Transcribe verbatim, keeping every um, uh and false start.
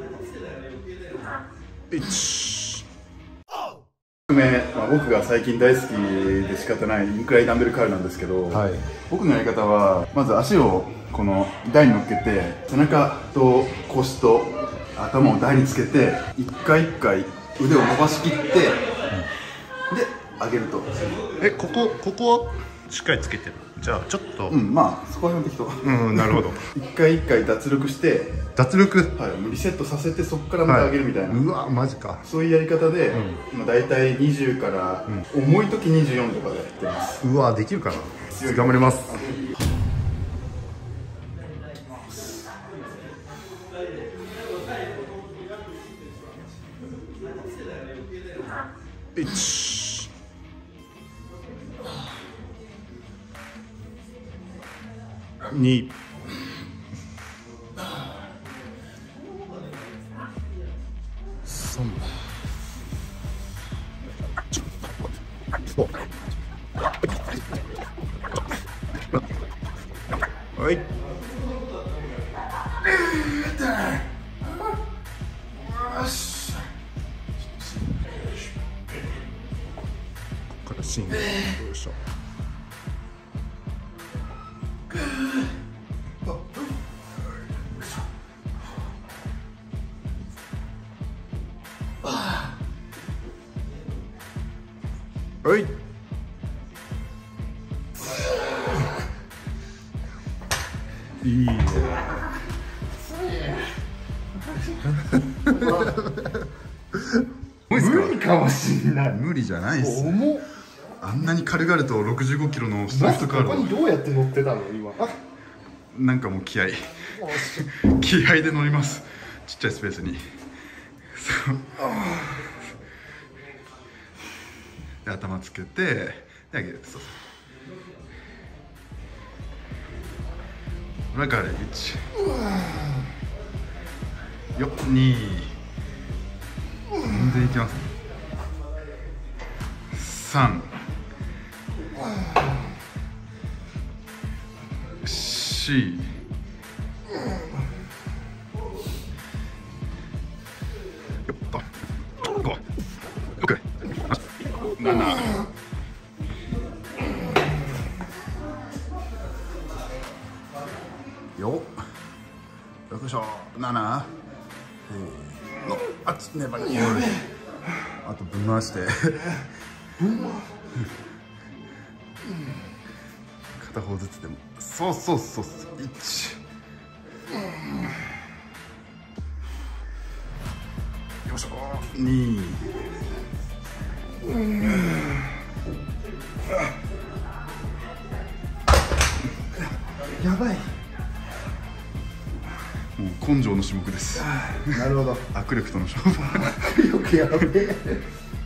いちめ、まあ、僕が最近大好きで仕方ないインクライダンベルカールなんですけど、はい、僕のやり方はまず足をこの台に乗っけて背中と腰と頭を台につけて一回一回腕を伸ばしきって、うん、で上げると。 え、ここここはしっかりつけてる。じゃあちょっと、 うん、まあそこは適当。うん、なるほど。一回一回脱力して脱力、 はい、リセットさせてそこからまた上げるみたいな、はい、 うわマジか。 そういうやり方で、うん、まあ大体にじゅうから、うん、重い時にじゅうよんとかでやってます。 うわできるかな。頑張ります。いちにさんはい。シーンどうでしょう。はい。いいね。無理かもしれない。無理じゃないっす。重っ。あんなに軽々とろくじゅうごキロのストレートカールをここにどうやって乗ってたの今。なんかもう気合気合で乗ります。ちっちゃいスペースに。で頭つけてで上げる。そうそう。だからいちよに全然いきます。さんしよっとごろくななよよいしょななのあっち粘りあとぶん回して片方ずつでもそうそうそうそういちよいしょにやばい。もう根性の種目です。なるほど。握力との勝負。握力やべえ。